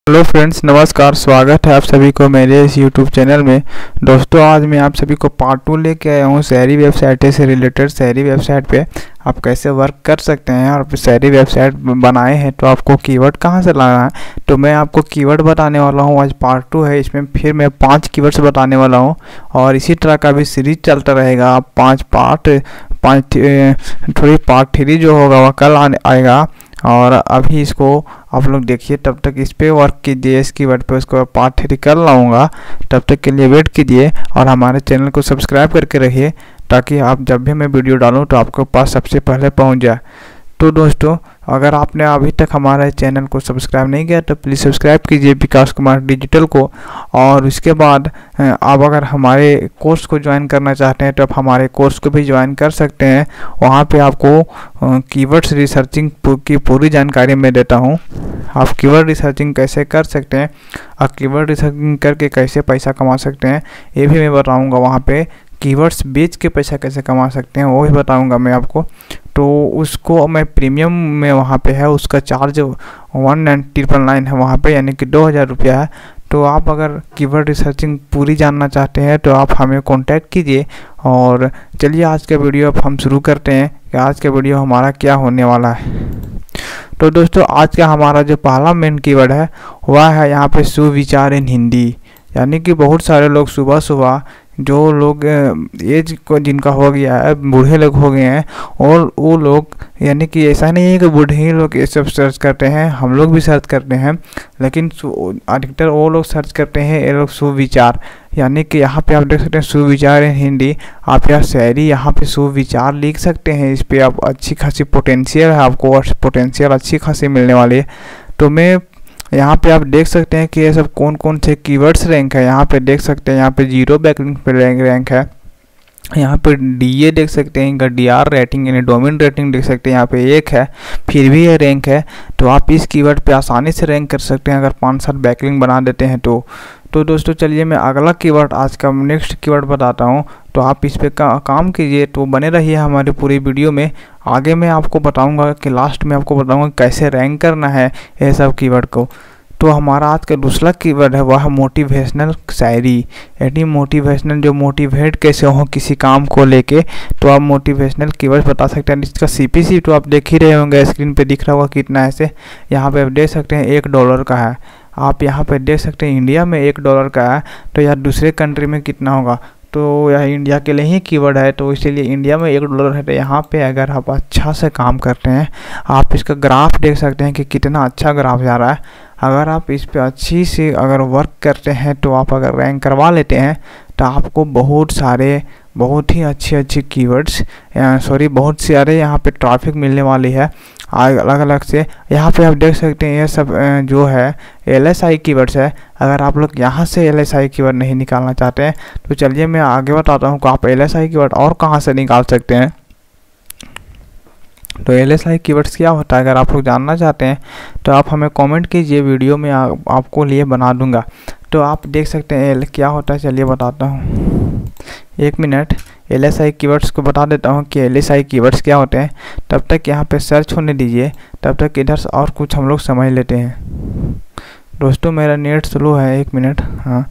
Hello friends, नमस्कार। स्वागत है आप सभी को मेरे इस यूट्यूब चैनल में। दोस्तों, आज मैं आप सभी को पार्ट 2 लेके आया हूँ शहरी वेबसाइट से रिलेटेड। शहरी वेबसाइट पे आप कैसे वर्क कर सकते हैं और शहरी वेबसाइट बनाए हैं तो आपको कीवर्ड कहाँ से लाना है, तो मैं आपको कीवर्ड बताने वाला हूँ। आज पार्ट 2 है, इसमें फिर मैं 5 कीवर्ड्स बताने वाला हूँ और इसी तरह का भी सीरीज चलता रहेगा। आप 5 पार्ट थोड़ी पार्ट 3 जो होगा वह कल आएगा। और अभी इसको आप लोग देखिए, तब तक इस पे वर्क कीजिए, इस कीवर्ड पे उसको पार्ट 3 कर लाऊंगा। तब तक के लिए वेट कीजिए और हमारे चैनल को सब्सक्राइब करके रखिए ताकि आप जब भी मैं वीडियो डालूं तो आपके पास सबसे पहले पहुंच जाए। तो दोस्तों, अगर आपने अभी तक हमारे चैनल को सब्सक्राइब नहीं किया तो प्लीज़ सब्सक्राइब कीजिए विकास कुमार डिजिटल को। और उसके बाद आप अगर हमारे कोर्स को ज्वाइन करना चाहते हैं तो आप हमारे कोर्स को भी ज्वाइन कर सकते हैं। वहाँ पे आपको कीवर्ड्स रिसर्चिंग की पूरी जानकारी मैं देता हूँ। आप कीवर्ड रिसर्चिंग कैसे कर सकते हैं और कीवर्ड रिसर्चिंग करके कैसे पैसा कमा सकते हैं ये भी मैं बताऊँगा। वहाँ पे कीवर्ड्स बेच के पैसा कैसे कमा सकते हैं वो भी बताऊंगा मैं आपको। तो उसको मैं प्रीमियम में वहाँ पे है, उसका चार्ज 1999 है वहाँ पे, यानी कि 2000 रुपया है। तो आप अगर कीवर्ड रिसर्चिंग पूरी जानना चाहते हैं तो आप हमें कांटेक्ट कीजिए। और चलिए आज का वीडियो अब हम शुरू करते हैं कि आज का वीडियो हमारा क्या होने वाला है। तो दोस्तों, आज का हमारा जो पहला मेन कीवर्ड है वह है यहाँ पे सुविचार इन हिंदी। यानी कि बहुत सारे लोग सुबह सुबह जो लोग एज को जिनका हो गया है, बूढ़े लोग हो गए हैं, और वो लोग, यानी कि ऐसा नहीं है कि बूढ़े ही लोग ये सब सर्च करते हैं, हम लोग भी सर्च करते हैं, लेकिन अधिकतर वो लोग सर्च करते हैं ये लोग सुविचार। यानी कि यहाँ पे आप देख सकते हैं सुविचार इन हिंदी। आप यहाँ शहरी यहाँ पे सुविचार लिख सकते हैं। इस पर आप अच्छी खासी पोटेंशियल है, आपको पोटेंशियल अच्छी खासी मिलने वाली है। तो मैं यहाँ पे आप देख सकते हैं कि ये सब कौन कौन से कीवर्ड्स रैंक है। यहाँ पे देख सकते हैं, यहाँ पे 0 बैकलिंक पे रैंक है। यहाँ पे डीए देख सकते हैं, इनका डीआर रेटिंग यानी डोमेन रेटिंग देख सकते हैं, यहाँ पे 1 है, फिर भी ये रैंक है। तो आप इस कीवर्ड पे आसानी से रैंक कर सकते हैं अगर 5-7 बैकलिंक बना देते हैं तो दोस्तों चलिए मैं अगला कीवर्ड, आज का नेक्स्ट कीवर्ड बताता हूँ। तो आप इस पे काम कीजिए, तो बने रहिए हमारी पूरी वीडियो में। आगे मैं आपको बताऊंगा कि लास्ट में आपको बताऊंगा कैसे रैंक करना है ये सब कीवर्ड को। तो हमारा आज का दूसरा कीवर्ड है वह मोटिवेशनल शायरी। यानी मोटिवेशनल, जो मोटिवेट कैसे हो किसी काम को लेके, तो आप मोटिवेशनल कीवर्ड बता सकते हैं। इसका सीपीसी तो आप देख ही रहे होंगे, स्क्रीन पे दिख रहा होगा कितना है। ऐसे यहाँ पे आप देख सकते हैं $1 का है। आप यहाँ पे देख सकते हैं इंडिया में $1 का है, तो यार दूसरे कंट्री में कितना होगा। तो यह इंडिया के लिए ही कीवर्ड है, तो इसीलिए इंडिया में $1 है। तो यहाँ पे अगर आप अच्छा से काम करते हैं, आप इसका ग्राफ देख सकते हैं कि कितना अच्छा ग्राफ जा रहा है। अगर आप इस पे अच्छी से अगर वर्क करते हैं तो आप अगर रैंक करवा लेते हैं तो आपको बहुत ही अच्छे कीवर्ड्स, बहुत सारे यहाँ पे ट्रैफिक मिलने वाली है अलग अलग से। यहाँ पे आप देख सकते हैं ये सब जो है LSI कीवर्ड्स है। अगर आप लोग यहाँ से LSI कीवर्ड नहीं निकालना चाहते हैं तो चलिए मैं आगे बताता हूँ कि आप LSI कीवर्ड और कहाँ से निकाल सकते हैं। तो LSI कीवर्ड्स क्या होता है अगर आप लोग जानना चाहते हैं तो आप हमें कमेंट कीजिए, वीडियो में आपको लिए बना दूंगा। तो आप देख सकते हैं क्या होता है, चलिए बताता हूँ, 1 मिनट। LSI कीवर्ड्स को बता देता हूँ कि LSI कीवर्ड्स क्या होते हैं। तब तक यहाँ पे सर्च होने दीजिए, तब तक इधर से और कुछ हम लोग समझ लेते हैं। दोस्तों मेरा नेट स्लो है, 1 मिनट, हाँ,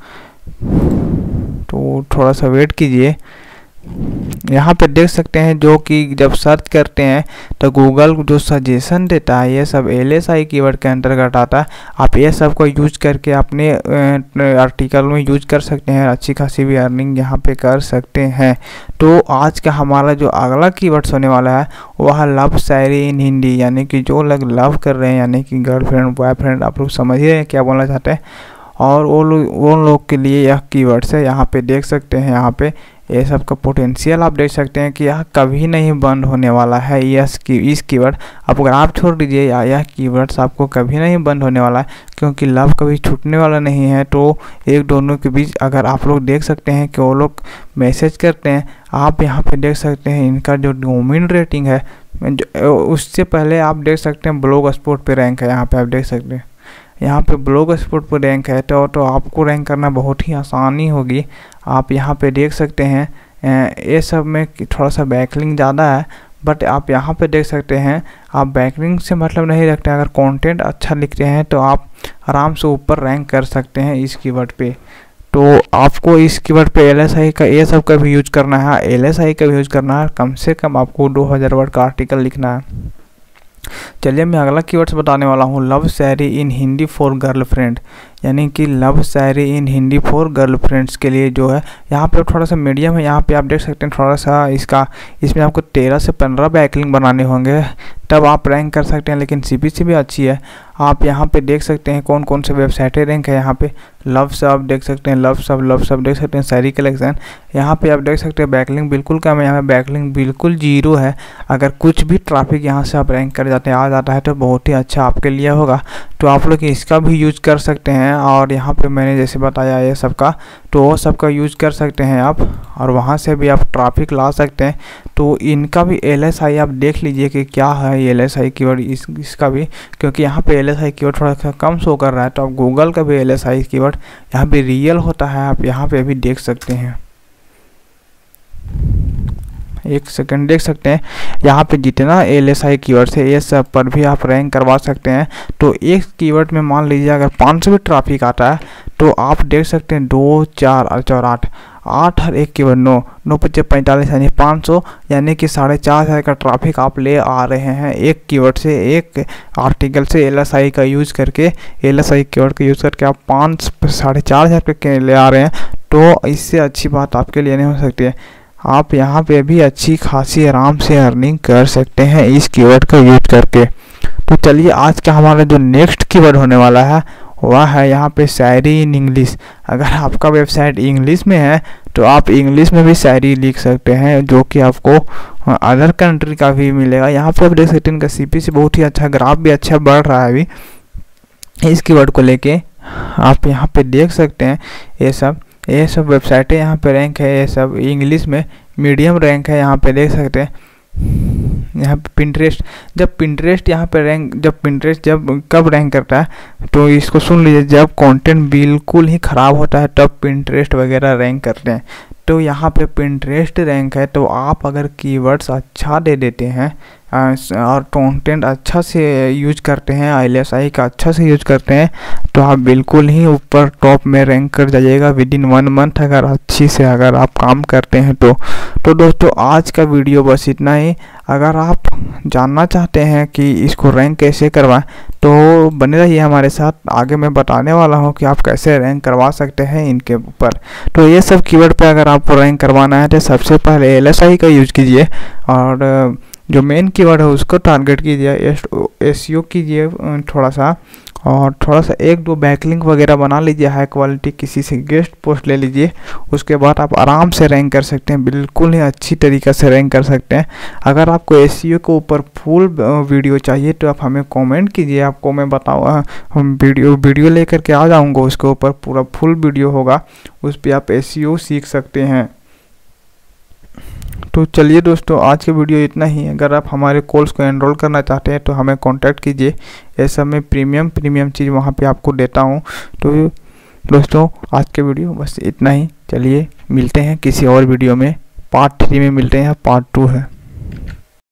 तो थोड़ा सा वेट कीजिए। यहाँ पे देख सकते हैं जो कि जब सर्च करते हैं तो गूगल जो सजेशन देता है ये सब LSI कीवर्ड के अंतर्गत आता है। आप ये सब को यूज करके अपने आर्टिकल में यूज कर सकते हैं, अच्छी खासी भी अर्निंग यहाँ पे कर सकते हैं। तो आज का हमारा जो अगला कीवर्ड्स होने वाला है वह लव शायरी इन हिंदी। यानी कि जो लोग लव कर रहे हैं, यानी कि गर्लफ्रेंड बॉयफ्रेंड, आप लोग समझ ही रहे हैं क्या बोलना चाहते हैं, और वो लोग के लिए यह कीवर्ड्स है। यहाँ पे देख सकते हैं, यहाँ पे ये सब का पोटेंशियल आप देख सकते हैं कि यह कभी नहीं बंद होने वाला है। इस कीवर्ड आप अगर आप छोड़ दीजिए, यह कीवर्ड्स आपको कभी नहीं बंद होने वाला है, क्योंकि लव कभी छूटने वाला नहीं है। तो एक दोनों के बीच अगर आप लोग देख सकते हैं कि वो लोग मैसेज करते हैं, आप यहाँ पे देख सकते हैं इनका जो डोमेन रेटिंग है, उससे पहले आप देख सकते हैं ब्लॉग स्पॉट पे रैंक है। यहाँ पे आप देख सकते हैं, यहाँ पे ब्लॉग स्पॉट पर रैंक है। तो आपको रैंक करना बहुत ही आसानी होगी। आप यहाँ पे देख सकते हैं ये सब में थोड़ा सा बैकलिंक ज़्यादा है, बट आप यहाँ पे देख सकते हैं आप बैकलिंक से मतलब नहीं रखते हैं। अगर कंटेंट अच्छा लिखते हैं तो आप आराम से ऊपर रैंक कर सकते हैं इस कीवर्ड पे। तो आपको इस कीवर्ड पे LSI का ये सब का भी यूज करना है, LSI का भी यूज करना है। कम से कम आपको 2000 वर्ड का आर्टिकल लिखना है। चलिए मैं अगला कीवर्ड्स बताने वाला हूँ, love shayari in Hindi for girlfriend, यानी कि love shayari in Hindi for girlfriends के लिए जो है यहाँ पे थोड़ा सा मीडियम है। यहाँ पे आप देख सकते हैं थोड़ा सा इसमें आपको 13 से 15 बैकलिंक बनाने होंगे, तब आप रैंक कर सकते हैं। लेकिन CPC भी अच्छी है। आप यहाँ पे देख सकते हैं कौन कौन से वेबसाइटें रैंक है। यहाँ पे लव सब देख सकते हैं, लव सब देख सकते हैं, शायरी कलेक्शन। यहाँ पे आप देख सकते हैं बैकलिंक बिल्कुल कम है, यहाँ पे बैकलिंक बिल्कुल 0 है। अगर कुछ भी ट्रैफिक यहाँ से आप रैंक कर जाते हैं आ जाता है तो बहुत ही अच्छा आपके लिए होगा। तो आप लोग इसका भी यूज कर सकते हैं। और यहाँ पे मैंने जैसे बताया ये सब का, तो वो सब का यूज कर सकते हैं आप, और वहाँ से भी आप ट्रैफिक ला सकते हैं। तो इनका भी LSI आप देख लीजिए कि क्या है LSI कीवर्ड इसका भी, क्योंकि यहाँ पे LSI कीवर्ड थोड़ा सा कम शो कर रहा है। तो आप गूगल का भी LSI कीवर्ड यहाँ पे रियल होता है, आप यहाँ पे भी देख सकते हैं। एक सेकंड देख सकते हैं यहाँ पे जितना LSI कीवर्ड है ये सब पर भी आप रैंक करवा सकते हैं। तो एक कीवर्ड में मान लीजिए अगर 500 भी ट्रैफिक आता है तो आप देख सकते हैं 2, 4 और 4, 8 हर एक कीवर्ड 9, 9 25 45 यानी 500, यानी कि 4500 का ट्रैफिक आप ले आ रहे हैं एक कीवर्ड से, एक आर्टिकल से LSI का यूज़ करके, LSI कीवर्ड का यूज़ करके आप 4500 के ले आ रहे हैं। तो इससे अच्छी बात आपके लिए नहीं हो सकती है। आप यहाँ पे भी अच्छी खासी आराम से अर्निंग कर सकते हैं इस कीवर्ड का यूज करके। तो चलिए आज का हमारा जो नेक्स्ट कीवर्ड होने वाला है वह है यहाँ पे शायरी इन इंग्लिश। अगर आपका वेबसाइट इंग्लिश में है तो आप इंग्लिश में भी शायरी लिख सकते हैं, जो कि आपको अदर कंट्री का भी मिलेगा। यहाँ पे आप देख सकते हैं इनका CPC बहुत ही अच्छा, ग्राफ भी अच्छा बढ़ रहा है अभी इस कीवर्ड को लेके। आप यहाँ पे देख सकते हैं ये सब वेबसाइटें यहाँ पे रैंक है, ये सब इंग्लिश में मीडियम रैंक है। यहाँ पे देख सकते हैं यहाँ पे पिंटरेस्ट, जब पिंटरेस्ट जब कब रैंक करता है तो इसको सुन लीजिए, जब कंटेंट बिल्कुल ही ख़राब होता है तब पिंटरेस्ट वगैरह रैंक करते हैं। तो यहाँ पे पिंटरेस्ट रैंक है। तो आप अगर कीवर्ड्स अच्छा दे देते हैं और कंटेंट अच्छा से यूज करते हैं, LSI का अच्छा से यूज करते हैं, तो आप बिल्कुल ही ऊपर टॉप में रैंक कर जाइएगा विदिन 1 मंथ, अगर अच्छी से अगर आप काम करते हैं तो दोस्तों आज का वीडियो बस इतना ही। अगर आप जानना चाहते हैं कि इसको रैंक कैसे करवाएं तो बने रहिए हमारे साथ, आगे मैं बताने वाला हूं कि आप कैसे रैंक करवा सकते हैं इनके ऊपर। तो ये सब कीवर्ड पे अगर आपको रैंक करवाना है तो सबसे पहले LSI का यूज कीजिए, और जो मेन कीवर्ड है उसको टारगेट कीजिए, SEO कीजिए थोड़ा सा, और थोड़ा सा 1-2 बैकलिंक वगैरह बना लीजिए, हाई क्वालिटी किसी से गेस्ट पोस्ट ले लीजिए। उसके बाद आप आराम से रैंक कर सकते हैं, बिल्कुल ही अच्छी तरीक़े से रैंक कर सकते हैं। अगर आपको SEO के ऊपर फुल वीडियो चाहिए तो आप हमें कमेंट कीजिए, आपको मैं बताऊँ, हम वीडियो लेकर के आ जाऊँगा, उसके ऊपर पूरा फुल वीडियो होगा, उस पर आप SEO सीख सकते हैं। तो चलिए दोस्तों आज के वीडियो इतना ही। अगर आप हमारे कोर्स को एनरोल करना चाहते हैं तो हमें कांटेक्ट कीजिए, ये सब में प्रीमियम चीज़ वहाँ पे आपको देता हूँ। तो दोस्तों आज के वीडियो बस इतना ही। चलिए मिलते हैं किसी और वीडियो में, पार्ट 3 में मिलते हैं, पार्ट 2 है।